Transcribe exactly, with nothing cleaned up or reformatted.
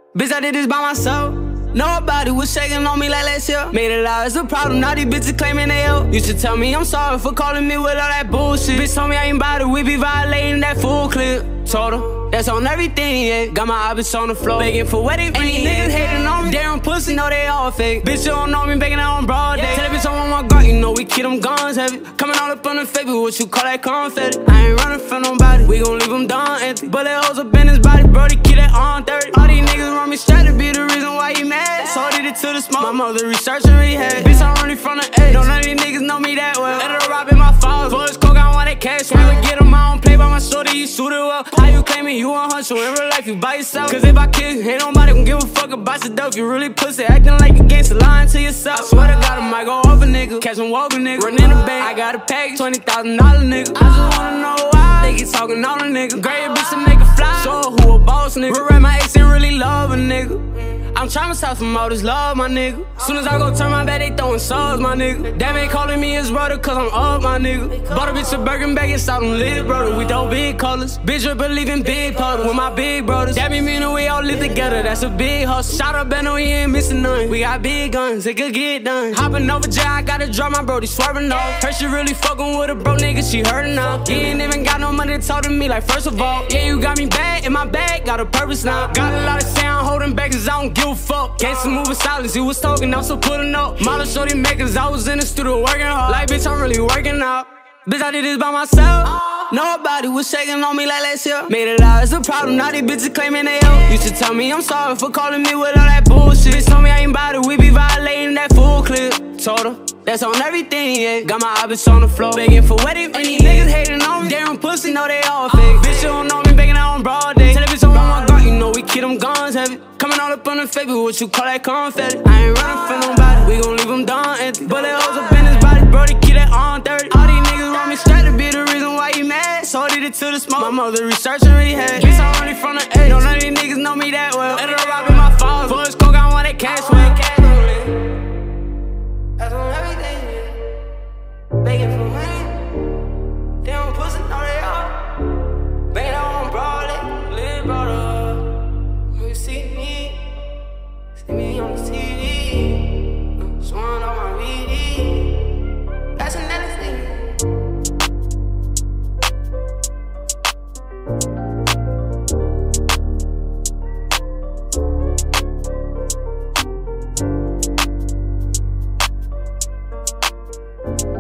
Bitch, I did this by myself. Nobody was shaking on me like last year. Made it out as a problem, now these bitches claiming they help. You should tell me I'm sorry for calling me with all that bullshit. Bitch told me I ain't bout it, we be violating that full clip. Told her, that's on everything, yeah. Got my eyes on the floor, begging for wedding ring. These niggas hating on me, damn pussy, know they all fake. Bitch, you don't know me, begging out on broad day. Tell that bitch I'm on my guard, you know we keep them guns heavy. Coming all up on the face, what you call that confetti. I ain't running from nobody, we gon' leave them down empty. But that hoes up in his body, bro, they keep that on thirty. All these niggas run me straight to be the reason why he mad. So I did it to the smoke, my mother researching rehab. Bitch, I'm running from the edge, don't none of these niggas know me that well. Let her rob in my fault, for his coke, I want that cash. When I get him, I don't play by my shoulder, you shoot it well. How you claiming you on hustle, in real life you by yourself? Cause if I kill you, ain't nobody gon' give a fuck about your dope. You really pussy, acting like you gangsta, lying to yourself. I swear to God, I might go off a nigga, catch him walking nigga, run in the bank, I got a package, twenty thousand dollars nigga. I just wanna know why they keep talking on a nigga. Great bitch to make a fly, show her who a boss nigga. Regret my ex and really love a nigga. I'm tryna stop from all this love, my nigga. Soon as I go turn my back, they throwing subs, my nigga. Damn ain't calling me his brother, cause I'm up, my nigga. Bought a bitch a Birkin bag, it's out on lit, brother. We throw big colors. Bitch, I believe in big puddles with my big brothers. That be meaning we all live together, that's a big hustle. Shout out Benno, he ain't missing none. We got big guns, it could get done. Hopping over jail, I gotta drop my brody, swerving off. Heard she really fucking with a bro nigga, she heard now. He ain't even got no money to talk to me, like first of all. Yeah, you got me bad in my bag, got a purpose now. Got a lot of sound holding back, cause I don't give a fuck. Can't move in silence, he was talking, I'm still putting up. Model shorty makers, I was in the studio working hard. Like, bitch, I'm really working out. Bitch, I did this by myself. Nobody was shaking on me like last year. Made it out as a problem, now these bitches claiming they help. You should tell me I'm sorry for calling me with all that bullshit. Bitch told me I ain't bout it, we be violating that full clip. Told her, that's on everything, yeah. Got my eyes on the floor, begging for wedding ring. These niggas hating on me, damn pussy, know they all fake. Bitch, you don't know me, begging out on broad day. Tell that bitch I'm on my guard, you know we keep them guns heavy. Coming all up on the face, what you call that confetti. I ain't running from nobody, we gon' leave them down empty. But that hoes up in his body, bro, they keep that on thirty. All these niggas run me straight to be the reason why he mad. So I did it to the smoke, my mother researching rehab. Bitch, I'm running from the edge, don't none of these niggas know me that well. Let her rob in my fault, for his coke, I want that cash with. That's on everything, begging for money. Damn pussy, know they all. Begging out on broad, little brother. You see me, see me on the T V, showing on my V D. That's another thing. We'll be right back.